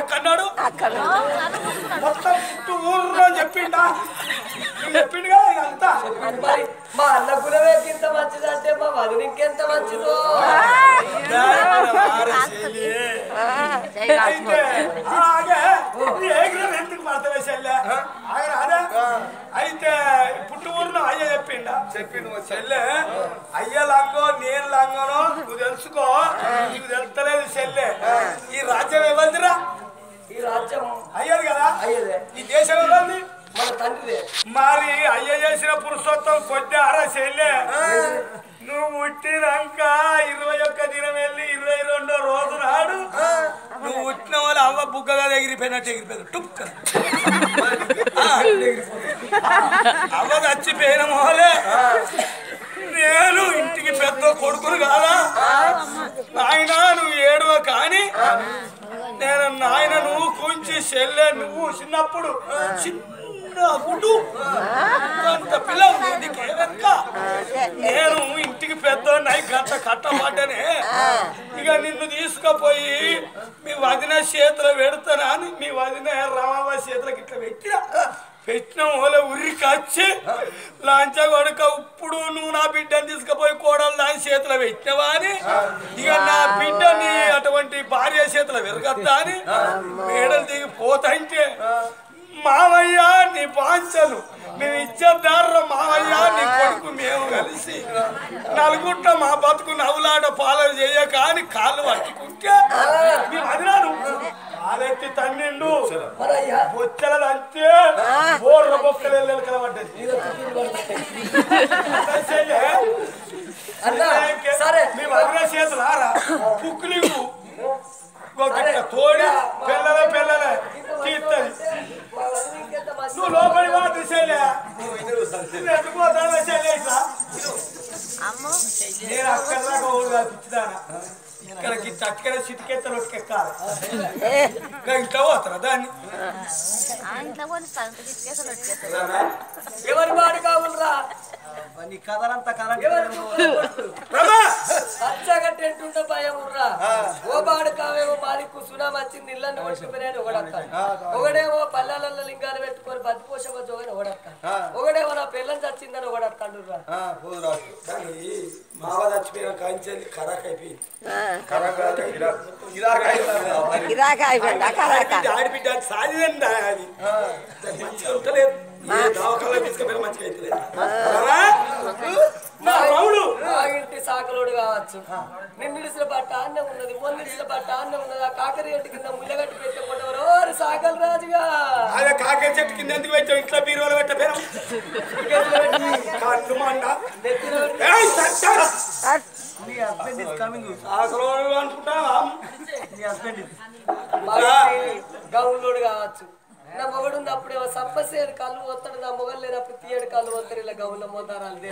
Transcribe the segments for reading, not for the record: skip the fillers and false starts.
ఎక్కన్నాడు మొత్తం పుట్టు ఊర్లో చెప్పిండా చెప్పిండుగా అంతా మా అన్న గుణమే ఇంత మంచిదంటే మా వదిన ఇంకెంత మంచిదో ఎందుకు పడతావే చెల్లె అయితే పుట్టు ఊరిలో అయ్య చెప్పిండు చెల్లె అయ్య లాంగో నేను లాంగోనో నువ్వు తెలుసుకో నీకు తెలుస్తలేదు చెల్లె ఈ రాజ్యం ఎవరిదిరా ఈ రాజ్యం అయ్యది కదా అయ్యదే ఈ దేశం ఎవరిది మన తండ్రిదే మరి అయ్య చేసిన పురుషోత్తం కొద్ది అరా చెల్లె నువ్వు పుట్టినాక 21 దినం వెళ్ళి 22వ రోజు నాడు నువ్వు పుట్టిన వాళ్ళు అవ్వ బుగ్గగా ఎగిరిపోయినట్టు ఎగిరిపోయారు టుక్ అవ్వ చచ్చిపోయిన మోలే నేను ఇంటికి పెద్ద కొడుకును కాదా నాయన నువ్వు ఏడువ కానీ నేను నాయన నువ్వు కొంచెం చెల్లె నువ్వు చిన్నప్పుడు అంత పిల్లలు నేను ఇంటికి పెద్ద గంట కట్టబడ్డనే ఇక నిన్ను తీసుకుపోయి మీ వదిన చేతిలో పెడతానా అని మీ వదిన రామవ్వ చేతులకి ఇట్లా పెట్టిన వాళ్ళ ఉరికి వచ్చి లాంచా కొడుక ఇప్పుడు నువ్వు నా బిడ్డని తీసుకుపోయి కోడలు దాని చేతిలో పెట్టినవా అని ఇక నా బిడ్డని అటువంటి భార్య చేతిలో విరగద్దా అని మేడలు దిగి పోతాంటే మావయ్య నీ పాంచలు మేము ఇచ్చేదారు మావయ్య నీ కొడుకు మేము కలిసి నలుగుంట మా బతుకు నవ్వులాట పాలన చేయక అని కాళ్ళు పట్టుకుంటే మేము అదిరాను కాలెత్తి తన్నిండు బొచ్చలు అంతే బోర్ర బొక్కలు వెళ్ళాలి కలబడ్డది మేము అదిరా చేతులారా పుక్కులు తోడి పిల్లలే తీస్తుంది నువ్వు లోపలి వాటిలే నేను అక్కడ దాకా పిచ్చిదానా ఇక్కడికి చక్కర చిటికెత్తలు ఎక్కాలి ఇంట్లో పోతారా దాన్ని ఎవరి బాడు కావులరా నీ కథలంతా అచ్చగట్టెంటుంటే భయం ఉర్రా ఓ బాడు కావేమో మాలికు సునామీ వచ్చింది ఇళ్ళని కొట్టుకుపోయినా ఒకడత్తాను ఒకడేమో పల్లెలలో లింగాలు పెట్టుకొని బతిపోషమ జోగని ఒకడత్తాను ఒకడేమో నా పిల్లని చచ్చిందని ఒకడత్తాడు మావ చచ్చిపోయిన కాంచెల్లి ఖరాక్ అయిపోయింది ఆడిబిడ్డ సాధిదండి అది మంచిగా ఉంటలేదు తీసుకుపోయిన మంచిగా అయితే ఇంటి సాకలోడు కావచ్చు నిన్నిడిసిన బట్ట అన్నం ఉన్నది మొన్నిడిసిన బట్ట అన్నం ఉన్నది ఆ కాకరి చెట్టు కింద ముళ్ళగట్టు పెట్టకపోవడం సాకలు రాజుగా అదే కాకరి చెట్టు కింద ఎందుకు పెట్టావు ఇంట్లో బీరువాలు పెట్టపోయాం కళ్ళు మండ సాకలోడు అనుకుంటా గౌన్లోడు కావచ్చు నా మొగడు ఉన్నప్పుడేమో సప్పసేడు కళ్ళు పోతాడు నా మొగలు లేనప్పుడు తీయడు కళ్ళు పోతారు ఇలా గౌన్లో పోతారు అదే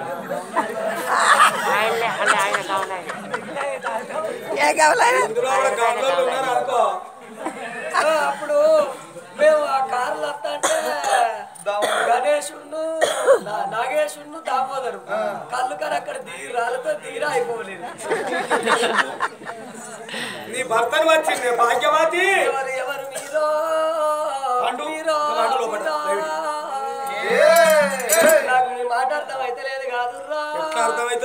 అప్పుడు మేము ఆ కార్లు వస్తా అంటే గణేశుడు నాగేశుడు దామోదరు కళ్ళు కానీ అక్కడ రాళ్ళతో తీరా అయిపోలేదు నీ భర్తను వచ్చింది భాగ్యవతి ఎవరు మీరో నాకు నీ మాట అర్థం అయితే లేదు కాదు అర్థమైతే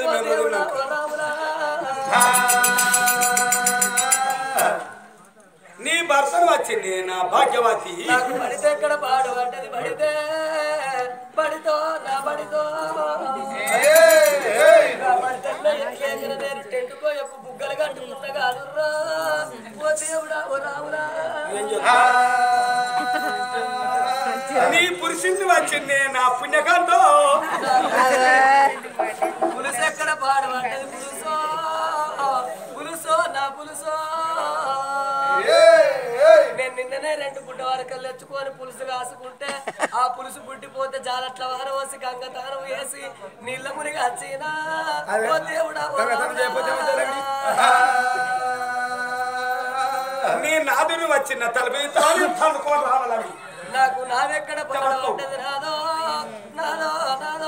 నీ భర్తను వచ్చింది నా భాగ్యవతి నాకు పడితే ఎక్కడ పాడు పడ్డది పడితే పడితో నా పడితో నేను టెంటుకో ఎప్పుడు బుగ్గలు కట్టుకున్నా కాదు ఓ దేవుడా ఓ రావురా నీ పురుషుని వచ్చింది నా పుణ్యకాంతో పులుసు ఎక్కడ పాడు పడ్డది పులుసో పులుసో నా పులుసో నేను నిన్ననే 2 గుడ్డ వరకలు తెచ్చుకొని పులుసు కాసుకుంటే ఆ పులుసు పుట్టిపోతే జాలట్ల వారం వేసి గంగ తానం వేసి నీళ్ళ మునిగి వచ్చినా దేవుడా నీ నాదుని వచ్చిన తలపై రావాలి నాకు నాదెక్కడ పడ్డది నాదో నాదో నాదో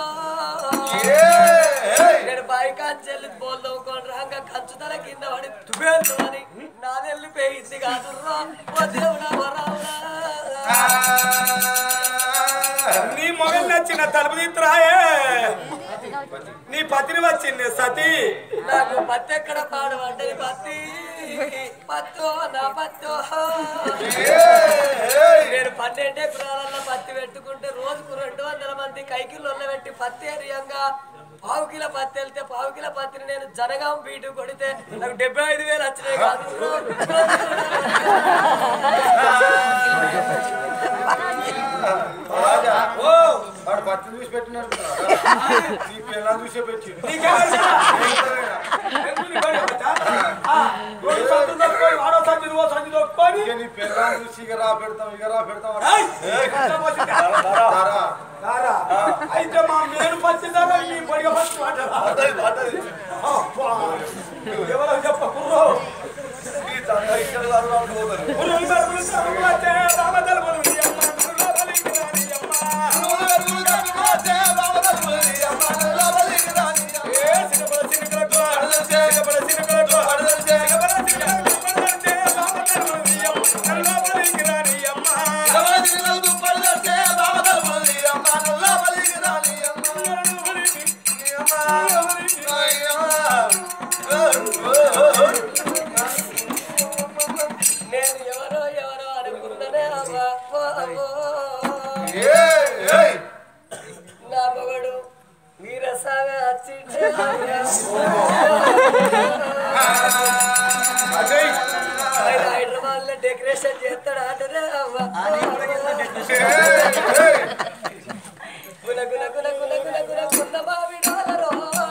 నేను బాయికాంచెల్లి బోల్దవుకొని రాక కంచు తల కింద పడి తుబేలు అని నాదెళ్ళిపోయింది కాదు నా తలుపు తీస్తురాయే నీ పత్ని వచ్చింది సతీ నాకు పత్తి ఎక్కడ పాడు అంటే పత్తి పత్తో నా పత్తో నేను 12 ఎకరాలలో పత్తి పెట్టుకుంటే రోజుకు 200 మంది కైకిల్లో పెట్టి పత్తి ఏరియంగా 1/2 కిలో పత్తి వెళ్తే 1/2 కిలో పత్తిని నేను జనగాం బీటు కొడితే నాకు 75,000 వచ్చినాయి కాదు పత్తి చూసి పెట్టినట్టు చూసే పెట్టి నీ పిల్లలు చూసి ఇక రా పెడతాం అయితే మా నేను పచ్చిందారా నీ పడిగా పచ్చి ఎవరో చెప్ప కుర్రో నేను ఎవరో అనుకున్నానే నా మగడు వీరసాగా వచ్చిండే హైదరాబాద్ లో డెకరేషన్ చేస్తాడు అంటనే అవ్వ గుణ మావిడాలరో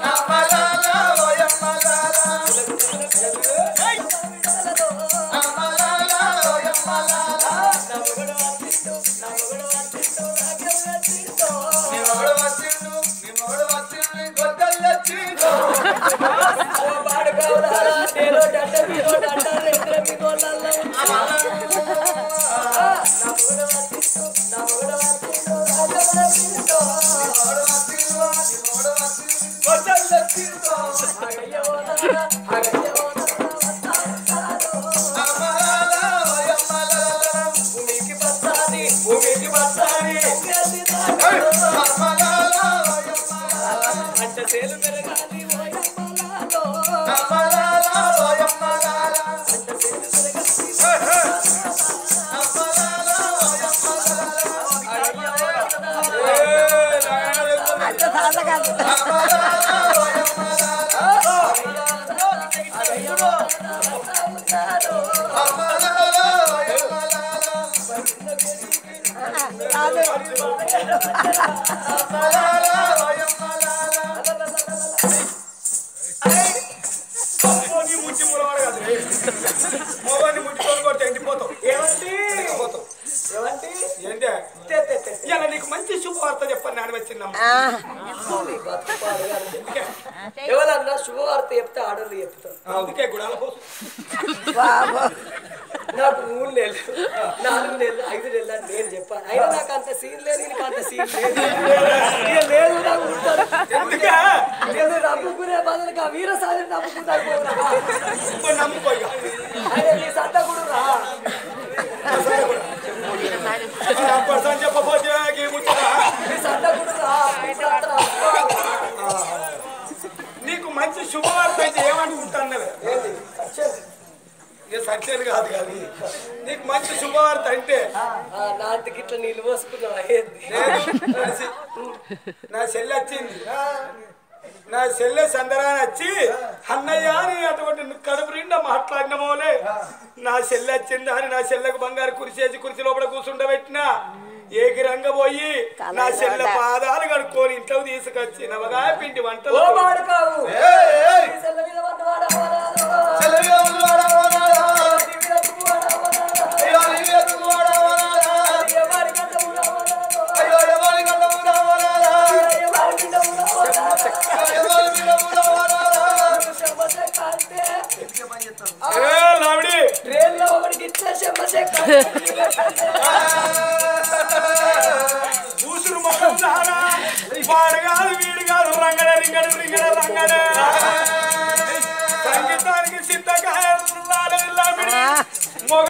నీకు మంచి శుభవార్త చెప్పండి నాన్న వచ్చిందమ్మా ఎవరన్నా శుభవార్త చెప్తే ఆడలు చెప్తారు అందుకే గుడాల కోసం నాకు 3 నెలలు 4 నెలలు 5 నెలలు అని నేను చెప్పాను అయినా నాకు అంత సీన్ లేదు నీకు అంత సీన్ లేదు నాకు నేను నమ్ముకునే బదులుగా వీరసాది నమ్ముకో నీ సత్తా కూడా రా చెప్పబోతే నీకు మంచి శుభవార్త అయితే ఏమనుకుంటాను సత్యాలు కాదు కానీ నీకు మంచి శుభవార్త అంటే నాంటికి ఇట్లా నీళ్ళు పోసుకున్నావు నా చెల్లి వచ్చింది నా చెల్లె సందరాన్ని వచ్చి అన్నయ్య అని అటువంటి కడుపు నిండా మాట్లాడిన మోలే నా చెల్లె వచ్చింది అని నా చెల్లెకు బంగారు కురిసేసి కురిసి లోపల కూర్చుండబెట్టిన ఏకిరంగ పోయి నా చెల్లె పాదాలు కడుక్కొని ఇంట్లో తీసుకొచ్చి నవగాయ పిండి వంటలు ఊసురు మొత్తం వాడు కాదు వీడు కాదు రంగడ రింగడ రింగడ రంగడే